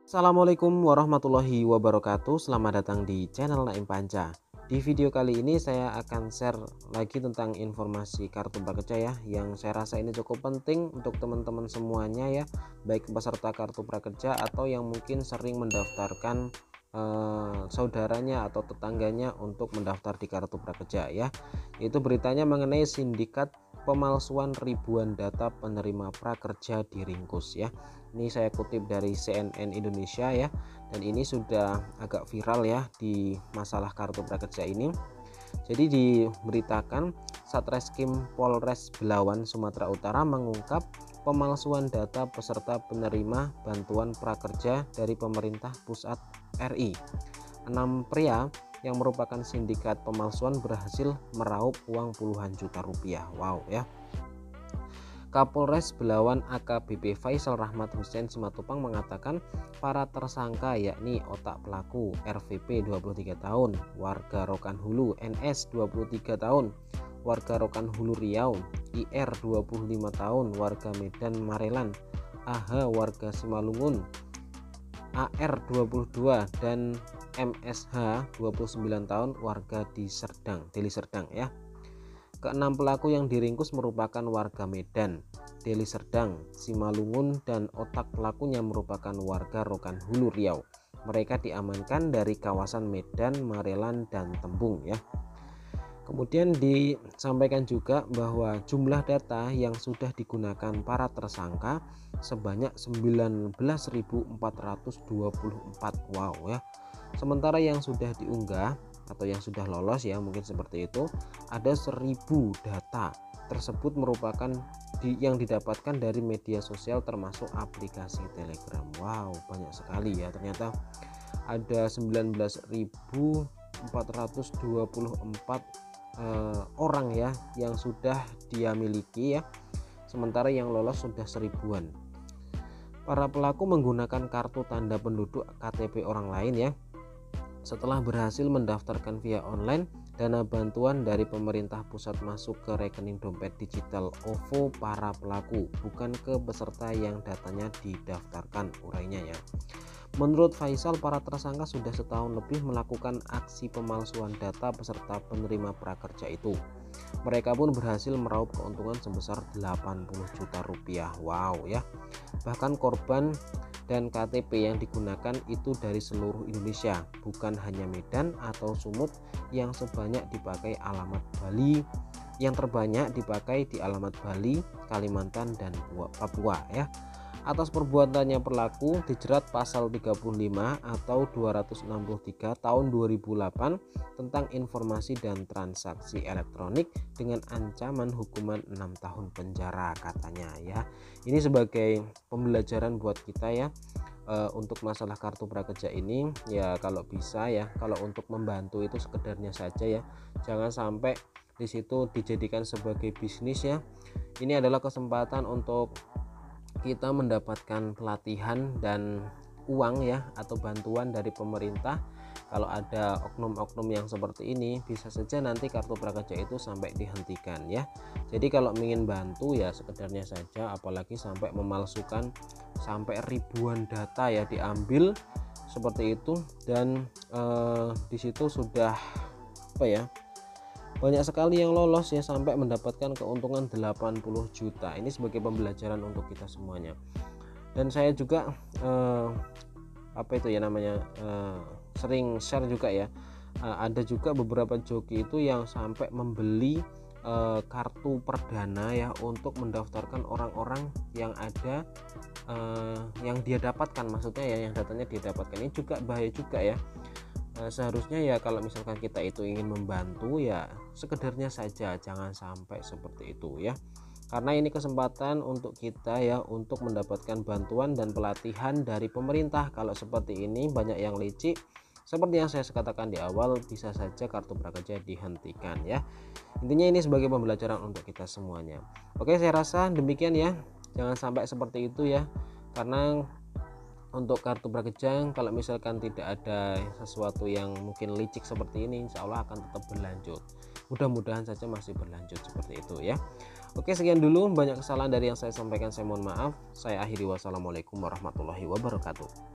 Assalamualaikum warahmatullahi wabarakatuh. Selamat datang di channel Naim Panca. Di video kali ini saya akan share lagi tentang informasi kartu prakerja ya, yang saya rasa ini cukup penting untuk teman-teman semuanya ya, baik peserta kartu prakerja atau yang mungkin sering mendaftarkan saudaranya atau tetangganya untuk mendaftar di kartu prakerja ya. Itu beritanya mengenai sindikat pemalsuan ribuan data penerima prakerja diringkus ya. Ini saya kutip dari CNN Indonesia ya, dan ini sudah agak viral ya di masalah kartu prakerja ini. Jadi diberitakan Satreskrim Polres Belawan Sumatera Utara mengungkap pemalsuan data peserta penerima bantuan prakerja dari pemerintah pusat RI. 6 pria yang merupakan sindikat pemalsuan berhasil meraup uang puluhan juta rupiah. Wow ya. Kapolres Belawan AKBP Faisal Rahmat Hussein Simatupang mengatakan para tersangka yakni otak pelaku RVP 23 tahun, warga Rokan Hulu, NS 23 tahun, warga Rokan Hulu Riau, IR 25 tahun, warga Medan Marelan, AH warga Simalungun, AR 22 dan MSH 29 tahun, warga di Deli Serdang ya. Keenam pelaku yang diringkus merupakan warga Medan, Deli Serdang, Simalungun, dan otak pelakunya merupakan warga Rokan Hulu Riau. Mereka diamankan dari kawasan Medan, Marelan, dan Tembung ya. Kemudian disampaikan juga bahwa jumlah data yang sudah digunakan para tersangka sebanyak 19.424. Wow ya. Sementara yang sudah diunggah atau yang sudah lolos ya, mungkin seperti itu, ada 1000 data tersebut merupakan yang didapatkan dari media sosial termasuk aplikasi Telegram. Wow, banyak sekali ya, ternyata ada 19.424 orang ya yang sudah dia miliki ya, sementara yang lolos sudah 1000-an. Para pelaku menggunakan kartu tanda penduduk KTP orang lain ya. Setelah berhasil mendaftarkan via online, dana bantuan dari pemerintah pusat masuk ke rekening dompet digital OVO para pelaku, bukan ke peserta yang datanya didaftarkan, urainya ya. Menurut Faisal, para tersangka sudah setahun lebih melakukan aksi pemalsuan data peserta penerima prakerja itu. Mereka pun berhasil meraup keuntungan sebesar 80 juta rupiah. Wow ya. Bahkan korban dan KTP yang digunakan itu dari seluruh Indonesia, bukan hanya Medan atau Sumut yang sebanyak dipakai alamat Bali, yang terbanyak dipakai di alamat Bali, Kalimantan, dan Papua ya. Atas perbuatannya pelaku dijerat pasal 35 atau 263 tahun 2008 tentang informasi dan transaksi elektronik dengan ancaman hukuman 6 tahun penjara katanya ya. Ini sebagai pembelajaran buat kita ya, untuk masalah kartu prakerja ini ya. Kalau bisa ya, kalau untuk membantu itu sekedarnya saja ya, jangan sampai di situ dijadikan sebagai bisnis ya. Ini adalah kesempatan untuk kita mendapatkan pelatihan dan uang ya, atau bantuan dari pemerintah. Kalau ada oknum-oknum yang seperti ini, bisa saja nanti kartu prakerja itu sampai dihentikan ya. Jadi kalau ingin bantu ya sekedarnya saja, apalagi sampai memalsukan sampai ribuan data ya diambil seperti itu. Dan di situ sudah apa ya, banyak sekali yang lolos ya, sampai mendapatkan keuntungan 80 juta. Ini sebagai pembelajaran untuk kita semuanya. Dan saya juga apa itu ya namanya, sering share juga ya, ada juga beberapa joki itu yang sampai membeli kartu perdana ya untuk mendaftarkan orang-orang yang ada, yang dia dapatkan, maksudnya ya yang datanya dia dapatkan. Ini juga bahaya juga ya. Seharusnya ya kalau misalkan kita itu ingin membantu ya sekedarnya saja, jangan sampai seperti itu ya, karena ini kesempatan untuk kita ya untuk mendapatkan bantuan dan pelatihan dari pemerintah. Kalau seperti ini banyak yang licik, seperti yang saya katakan di awal, bisa saja kartu prakerja dihentikan ya. Intinya ini sebagai pembelajaran untuk kita semuanya. Oke, saya rasa demikian ya, jangan sampai seperti itu ya, karena untuk kartu prakerja kalau misalkan tidak ada sesuatu yang mungkin licik seperti ini, insya Allah akan tetap berlanjut. Mudah-mudahan saja masih berlanjut seperti itu ya. Oke, sekian dulu, banyak kesalahan dari yang saya sampaikan, saya mohon maaf. Saya akhiri, wassalamualaikum warahmatullahi wabarakatuh.